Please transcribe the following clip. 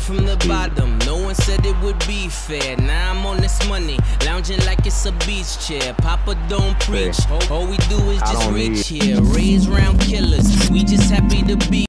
from the bottom, no one said it would be fair. Now I'm on this money, lounging like it's a beach chair. Papa don't preach, all we do is just reach here. Raise round killers, we just happy to be